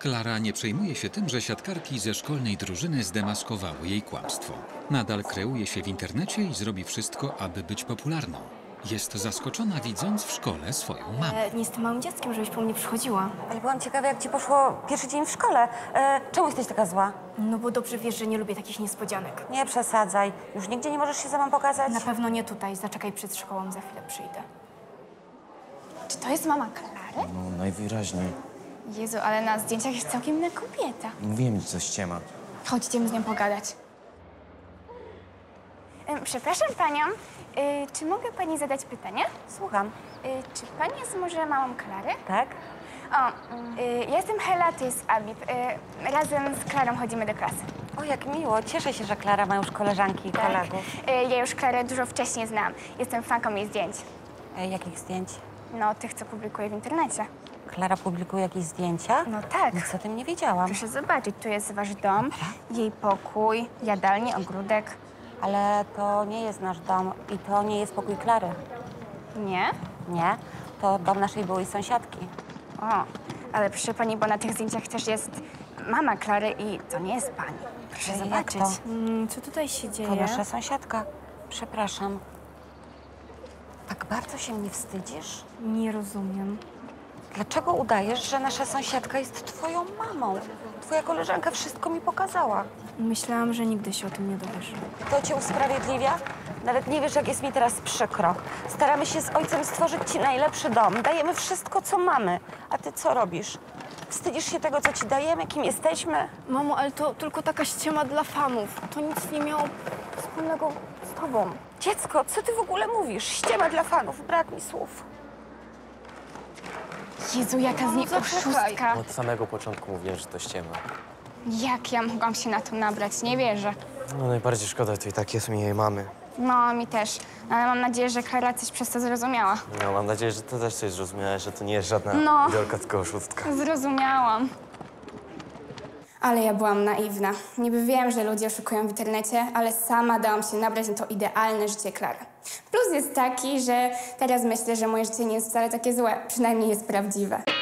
Klara nie przejmuje się tym, że siatkarki ze szkolnej drużyny zdemaskowały jej kłamstwo. Nadal kreuje się w internecie i zrobi wszystko, aby być popularną. Jest zaskoczona, widząc w szkole swoją mamę. Nie jestem małym dzieckiem, żebyś po mnie przychodziła. Ale byłam ciekawa, jak ci poszło pierwszy dzień w szkole. Czemu jesteś taka zła? No bo dobrze wiesz, że nie lubię takich niespodzianek. Nie przesadzaj. Już nigdzie nie możesz się za mną pokazać? Na pewno nie tutaj. Zaczekaj przed szkołą, za chwilę przyjdę. Czy to jest mama Klary? No, najwyraźniej. Jezu, ale na zdjęciach jest całkiem inna kobieta. Mówiłem ci, coś ściema. Chodź, idziemy z nią pogadać. Przepraszam panią, czy mogę pani zadać pytanie? Słucham. Czy pani jest może mamą Klary? Tak? O, ja jestem Hela, to jest Abib. Razem z Klarą chodzimy do klasy. O, jak miło. Cieszę się, że Klara ma już koleżanki i kolegów. Ja już Klarę dużo wcześniej znam. Jestem fanką jej zdjęć. Jakich zdjęć? No, tych, co publikuje w internecie. Klara publikuje jakieś zdjęcia? No tak. Nic o tym nie wiedziałam. Proszę zobaczyć, tu jest wasz dom, jej pokój, jadalnia, ogródek. Ale to nie jest nasz dom i to nie jest pokój Klary. Nie? Nie, to dom naszej byłej sąsiadki. O, ale proszę pani, bo na tych zdjęciach też jest mama Klary i to nie jest pani. Proszę Jak zobaczyć. to? Co tutaj się dzieje? To nasza sąsiadka. Przepraszam. Tak bardzo się mnie wstydzisz? Nie rozumiem. Dlaczego udajesz, że nasza sąsiadka jest twoją mamą? Twoja koleżanka wszystko mi pokazała. Myślałam, że nigdy się o tym nie dowiesz. To cię usprawiedliwia? Nawet nie wiesz, jak jest mi teraz przykro. Staramy się z ojcem stworzyć ci najlepszy dom. Dajemy wszystko, co mamy. A ty co robisz? Wstydzisz się tego, co ci dajemy, kim jesteśmy? Mamo, ale to tylko taka ściema dla fanów. To nic nie miało wspólnego z tobą. Dziecko, co ty w ogóle mówisz? Ściema dla fanów, brak mi słów. Jezu, jaka z niej zaczekaj. oszustka. Od samego początku mówiłem, że to ściema. Jak ja mogłam się na to nabrać? Nie wierzę. No najbardziej szkoda, to i tak jest mi jej mamy. No, mi też. Ale mam nadzieję, że Klara coś przez to zrozumiała. No, mam nadzieję, że ty też coś zrozumiałeś, że to nie jest żadna No. idolka, tylko oszustka. Zrozumiałam. Ale ja byłam naiwna. Niby wiem, że ludzie oszukują w internecie, ale sama dałam się nabrać na to idealne życie Klary. Plus jest taki, że teraz myślę, że moje życie nie jest wcale takie złe. Przynajmniej jest prawdziwe.